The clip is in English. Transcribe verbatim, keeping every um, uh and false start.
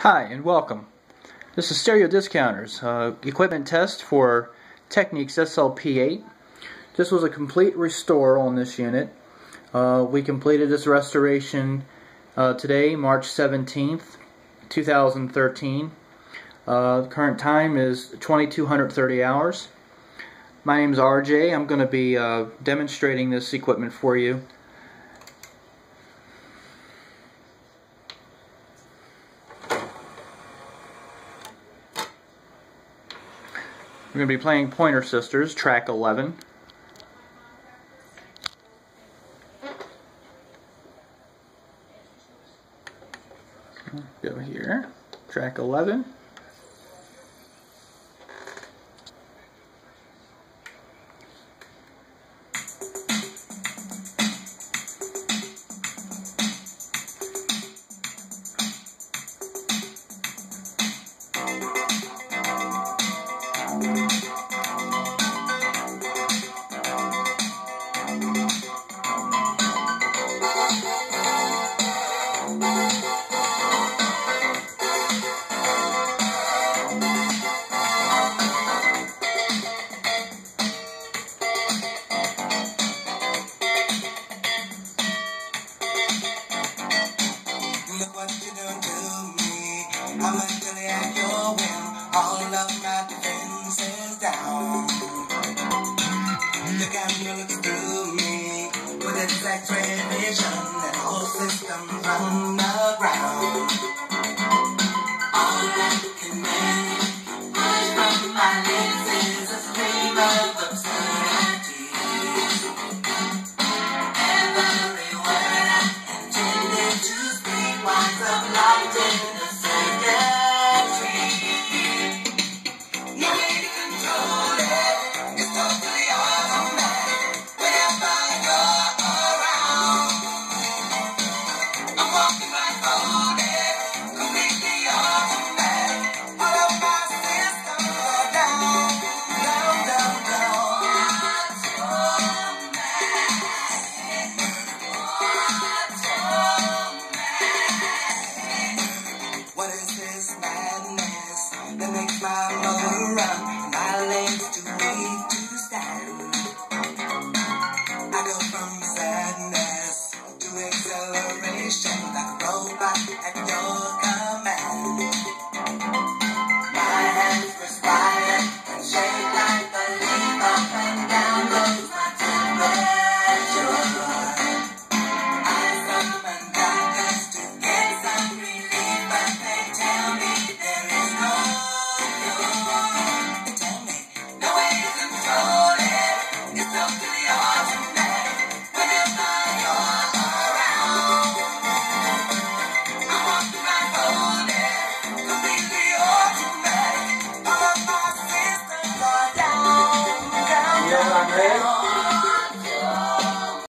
Hi and welcome. This is Stereo Discounters, uh, equipment test for Technics S L P eight. This was a complete restore on this unit. Uh, we completed this restoration uh, today, March seventeenth, two thousand thirteen. Uh, the current time is twenty-two thirty hours. My name is R J. I'm going to be uh, demonstrating this equipment for you. We're going to be playing Pointer Sisters, track eleven. Go here, track eleven. Look what you done to me. I'm mentally at your whim. All of my defenses down. The camera looks through me with its X-ray vision and whole systems run aground. All I can make from my lips is a stream of absurdity. Every word I intended to speak winds up